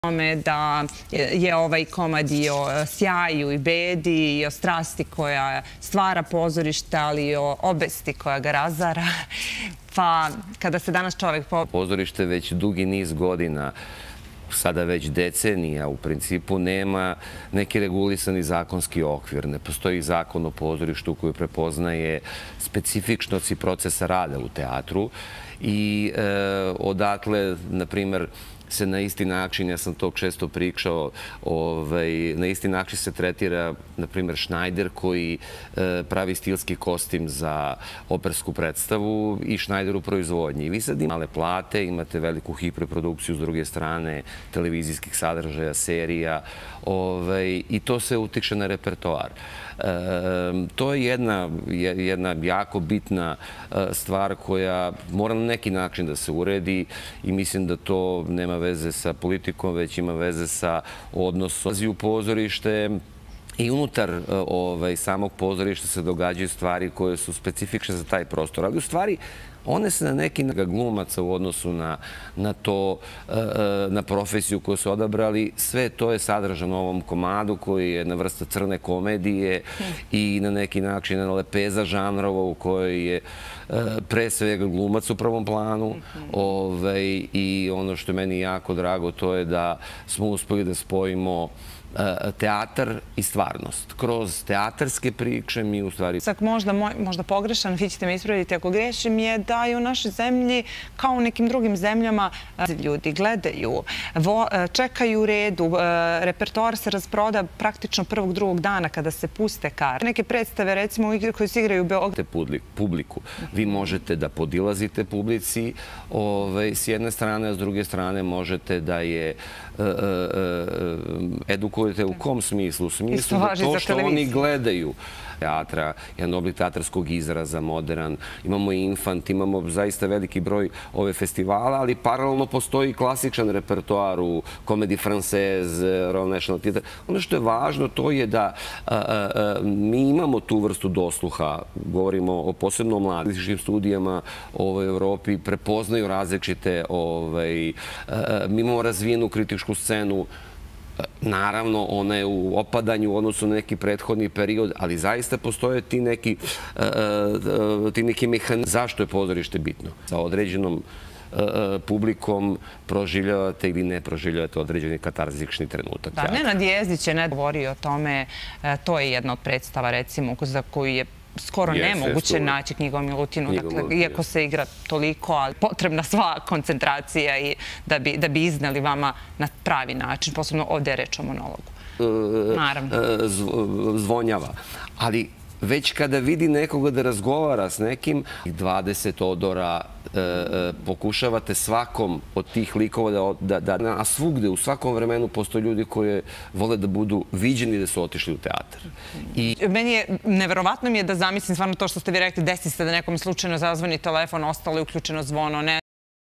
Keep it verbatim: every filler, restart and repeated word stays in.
tome da je ovaj komad i o sjaju i bedi i o strasti koja stvara pozorište, ali i o obesti koja ga razara. Pa kada se danas čovjek... Pozorište već dugi niz godina, sada već decenija, u principu nema neki regulisani zakonski okvir. Ne postoji zakon o pozorištu koji prepoznaje specifičnosti procesa rada u teatru i e, odatle, na primjer, se na isti način, ja sam to često pričao, ovaj, na isti način se tretira, na primjer, Schneider koji e, pravi stilski kostim za opersku predstavu i Schneider u proizvodnji. I vi sad imate male plate, imate veliku hiperprodukciju s druge strane, televizijskih sadržaja, serija, ovaj, i to se utiče na repertoar. E, to je jedna, jedna jako bitna stvar koja mora na neki način da se uredi i mislim da to nema veze sa politikom, već ima veze sa odnosom u pozorište. I unutar ovaj, samog pozorišta se događaju stvari koje su specifične za taj prostor. Ali u stvari one se na neki način glumaca u odnosu na, na to, na profesiju koju su odabrali, sve to je sadržano u ovom komadu koji je na vrsta crne komedije i na neki način lepeza žanrova u kojoj je pre svega glumac u prvom planu. Ovaj, I ono što je meni jako drago, to je da smo uspeli da spojimo teatar i stvarnost. Kroz teatarske priče mi u stvari... Možda, možda pogrešan, vi ćete me ispraviti ako grešim, je da je u našoj zemlji, kao u nekim drugim zemljama, ljudi gledaju, čekaju u redu, repertoar se rasproda praktično prvog, drugog dana kada se puste karte. Neke predstave, recimo, igre koje se igraju u Beogradu. Publiku. Vi možete da podilazite publici s jedne strane, a s druge strane možete da je edukujete u kom smislu? U smislu da to što oni gledaju teatra, jedan oblik teatarskog izraza, modern, imamo i infant, imamo zaista veliki broj ove festivala, ali paralelno postoji klasičan repertoar u Comédie Française, Royal National Theatre. Ono što je važno to je da mi imamo tu vrstu dosluha, govorimo o posebno mladim studijama u Evropi, prepoznaju različite, mi imamo razvijenu kritičku scenu. Naravno, ona je u opadanju u odnosu na neki prethodni period, ali zaista postoje ti neki, ti neki mehanizmi. Zašto je pozorište bitno? Sa određenom publikom proživljavate ili ne proživljavate određeni katarzični trenutak. Da, Nenad Jezdić je ne govorio o tome, to je jedna od predstava, recimo, za koju je skoro nemoguće naći Knjigu o Milutinu, iako se igra toliko, ali potrebna sva koncentracija da bi izneli vama na pravi način, posebno ovdje je reč o monologu. Naravno. Zvonjava. Ali već kada vidi nekoga da razgovara s nekim, dvadeset odora pokušavate svakom od tih likova da... A svugde, u svakom vremenu postoje ljudi koji vole da budu viđeni da su otišli u teatar. Meni je, neverovatno mi je da zamislim stvarno to što ste vi rekli, desi se da nekom slučajno zazvoni telefon, ostalo je uključeno zvono,